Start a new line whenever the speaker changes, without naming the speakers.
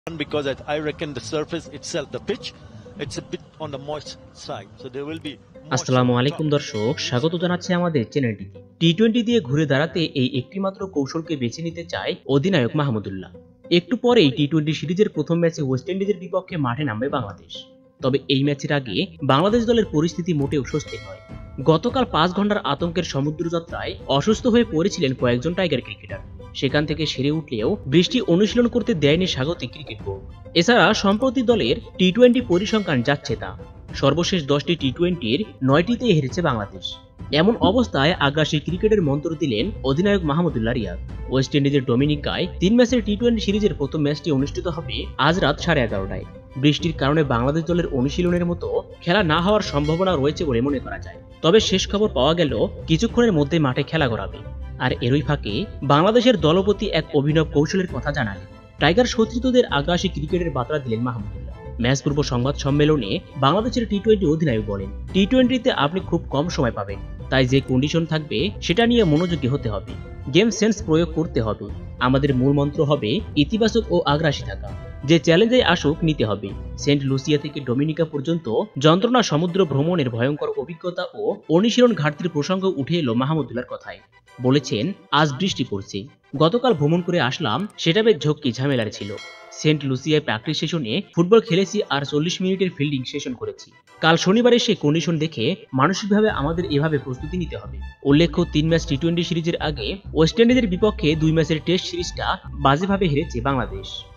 because I reckon the surface itself, the pitch, it's a bit on the moist side, so there will be.
আসসালামু আলাইকুম দর্শক, স্বাগত জানাচ্ছি আমাদের চ্যানেলটিতে। টি-20 দিয়ে ঘুরে দাঁড়াতে এই একটিমাত্র কৌশলকে বেছে নিতে চায় অধিনায়ক মাহমুদুল্লাহ। একটু পরেই টি-20 সিরিজের প্রথম ম্যাচে ওয়েস্ট ইন্ডিজের বিপক্ষে মাঠে নামবে বাংলাদেশ। তবে এই ম্যাচের আগে বাংলাদেশ দলের পরিস্থিতি মোটেও স্বস্তির নয়। গতকাল 5 ঘন্টার আতঙ্কের সমুদ্রযাত্রায় অসুস্থ হয়ে পড়েছিলেন কয়েকজন টাইগার ক্রিকেটার। সেখান থেকে সেরে উঠলেও বৃষ্টি অনুশীলন করতে দেয়নি স্বাগতিক ক্রিকেট বোর্ড। এছাড়া সম্প্রতি দলের টি-20 পরিসংখ্যান যাচ্ছে তা সর্বশেষ 10টি টি-20-র 9টিতে হেরেছে বাংলাদেশ। এমন অবস্থায় আগ্রাসী ক্রিকেটের মন্ত্র দিলেন অধিনায়ক মাহমুদুল্লাহ রিয়াদ। ওয়েস্ট ইন্ডিজের ডোমিনিকায় 3 ম্যাচের টি-20 সিরিজের প্রথম ম্যাচটি অনুষ্ঠিত হবে আজ রাত 11:30টায়। বৃষ্টির কারণে বাংলাদেশ দলের অনুশীলনের মতো খেলা না হওয়ার সম্ভাবনা রয়েছে বলে মনে করা যায়। তবে শেষ খবর পাওয়া গেল কিছুক্ষণের মধ্যে মাঠে খেলা করাবে। আর এরই ফাঁকে বাংলাদেশের দলপতি এক অভিনব কৌশলের কথা জানালেন। টাইগার সতীর্থদের আগ্রাসী ক্রিকেটের বার্তা দিলেন মাহমুদুল্লাহ। ম্যাচ পূর্ব সংবাদ সম্মেলনে বাংলাদেশের টি-20 অধিনায়ক বলেন, টি-20তে আপনি খুব কম সময় পাবেন, তাই যে কন্ডিশন থাকবে সেটা নিয়ে মনোযোগী হতে হবে, গেম সেন্স প্রয়োগ করতে হবে। আমাদের মূল মন্ত্র হবে ইতিবাচক ও আগ্রাসী থাকা। যে চ্যালেঞ্জে আসুক নিতে হবে। সেন্ট লুসিয়া থেকে ডোমিনিকা পর্যন্ত যন্ত্রণা সমুদ্র ভ্রমণের ভয়ঙ্কর অভিজ্ঞতা ও অনুশীলন ঘাটতির প্রসঙ্গ উঠে এলো মাহমুদুল্লাহর কথায়। বলেছেন, আজ বৃষ্টি পড়ছে, গতকাল ভ্রমণ করে আসলাম, সেটা বেশ ঝক্কি ঝামেলার ছিল। সেন্ট লুসিয়ায় প্র্যাকটিস সেশনে ফুটবল খেলেছি আর 40 মিনিটের ফিল্ডিং সেশন করেছি। কাল শনিবারে সে কন্ডিশন দেখে মানসিকভাবে আমাদের এভাবে প্রস্তুতি নিতে হবে। উল্লেখ্য 3 ম্যাচ টি-20 সিরিজের আগে ওয়েস্ট ইন্ডিজের বিপক্ষে 2 ম্যাচের টেস্ট সিরিজটা বাজেভাবে হেরেছে বাংলাদেশ।